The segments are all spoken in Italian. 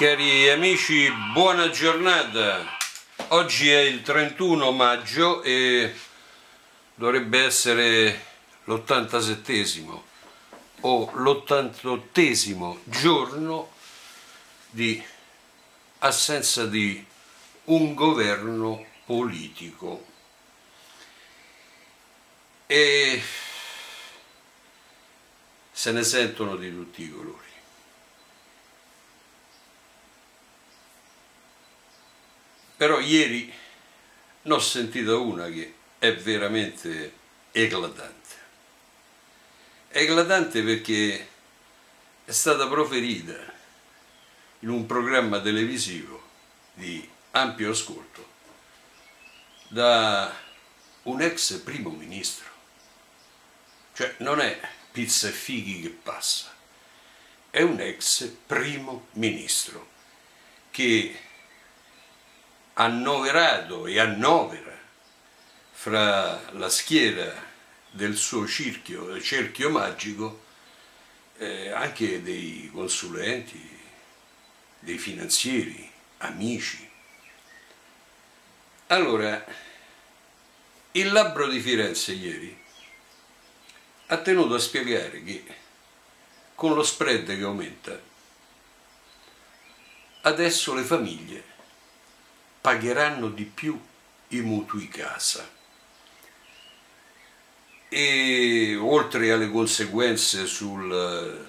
Cari amici, buona giornata. Oggi è il 31 maggio e dovrebbe essere l'87° o l'88° giorno di assenza di un governo politico. E se ne sentono di tutti i colori. Però ieri ne ho sentita una che è veramente eclatante. Eclatante perché è stata proferita in un programma televisivo di ampio ascolto da un ex primo ministro. Cioè non è pizza e fighi che passa, è un ex primo ministro che annoverato e annovera fra la schiera del suo cerchio magico anche dei consulenti, dei finanzieri, amici. Allora, il Labbro di Firenze ieri ha tenuto a spiegare che con lo spread che aumenta adesso le famiglie pagheranno di più i mutui casa e oltre alle conseguenze sul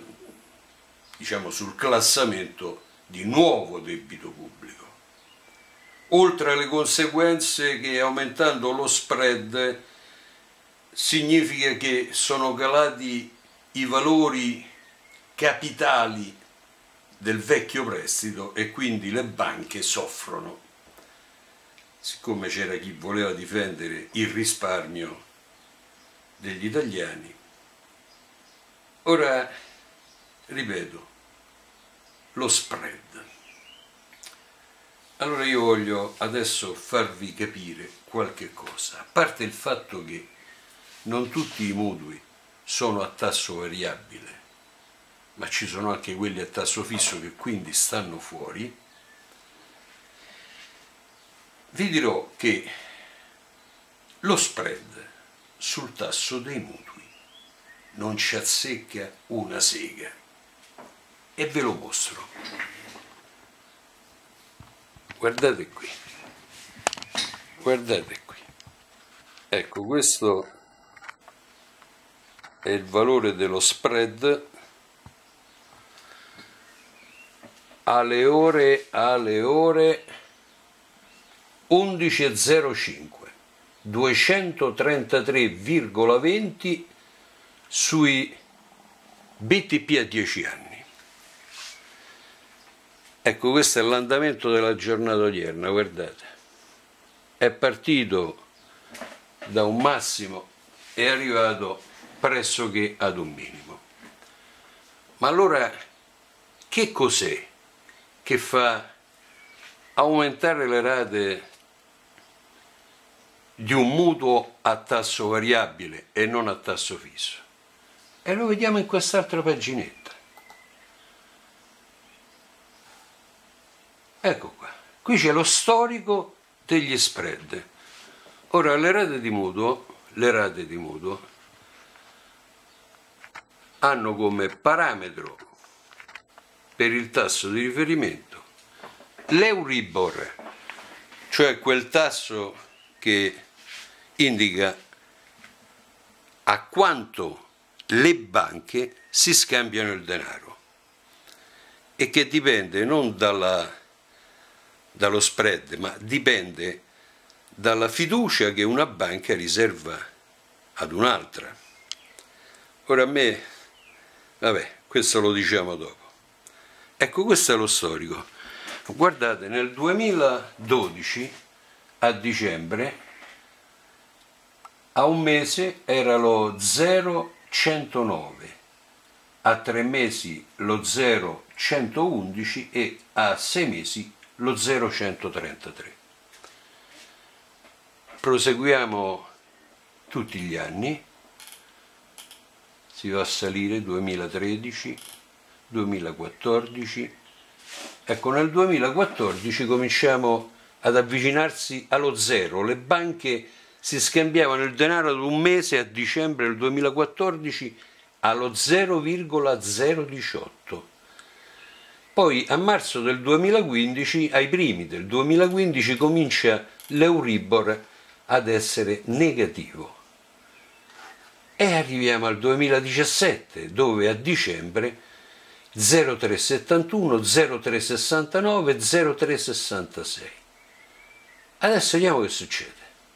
classamento di nuovo debito pubblico, oltre alle conseguenze che aumentando lo spread significa che sono calati i valori capitali del vecchio prestito e quindi le banche soffrono. Siccome c'era chi voleva difendere il risparmio degli italiani, ora ripeto, lo spread. Allora io voglio adesso farvi capire qualche cosa, a parte il fatto che non tutti i mutui sono a tasso variabile, ma ci sono anche quelli a tasso fisso che quindi stanno fuori. Vi dirò che lo spread sul tasso dei mutui non ci azzecca una sega e ve lo mostro. Guardate qui, guardate qui. Ecco, questo è il valore dello spread alle ore 11.05, 233,20 sui BTP a 10 anni. Ecco, questo è l'andamento della giornata odierna, guardate. È partito da un massimo e è arrivato pressoché ad un minimo. Ma allora che cos'è che fa aumentare le rate di un mutuo a tasso variabile e non a tasso fisso? E lo vediamo in quest'altra paginetta. Ecco qua. Qui c'è lo storico degli spread. Ora le rate di mutuo hanno come parametro per il tasso di riferimento l'Euribor, cioè quel tasso che indica a quanto le banche si scambiano il denaro e che dipende non dallo spread, ma dipende dalla fiducia che una banca riserva ad un'altra. Ora a me, vabbè, questo lo diciamo dopo. Ecco, questo è lo storico. Guardate, nel 2012 a dicembre a un mese era lo 0,109, a 3 mesi lo 0,111 e a 6 mesi lo 0,133. Proseguiamo tutti gli anni, si va a salire 2013, 2014, Ecco, nel 2014 cominciamo ad avvicinarsi allo zero. Le banche si scambiavano il denaro ad un mese a dicembre del 2014 allo 0,018. Poi a marzo del 2015, ai primi del 2015, comincia l'Euribor ad essere negativo. E arriviamo al 2017, dove a dicembre 0,371, 0,369, 0,366. Adesso vediamo che succede.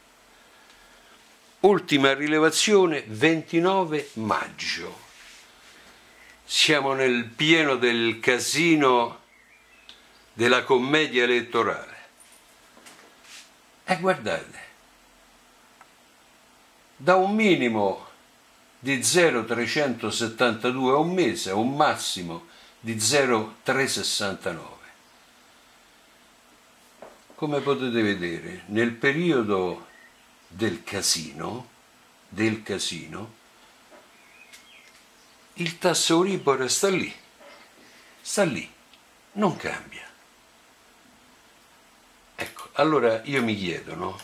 Ultima rilevazione, 29 maggio. Siamo nel pieno del casino della commedia elettorale. E guardate, da un minimo di 0,372 a un mese a un massimo di 0,369. Come potete vedere, nel periodo del casino, il tasso Euribor sta lì, non cambia. Ecco, allora io mi chiedo,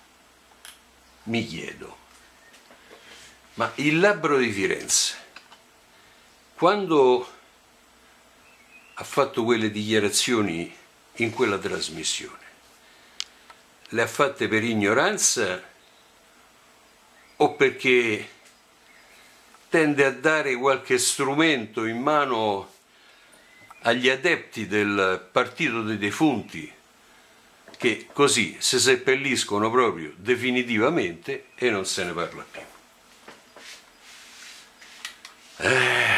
ma il Labbro di Firenze, quando ha fatto quelle dichiarazioni in quella trasmissione, le ha fatte per ignoranza o perché tende a dare qualche strumento in mano agli adepti del partito dei defunti, che così si seppelliscono proprio definitivamente e non se ne parla più?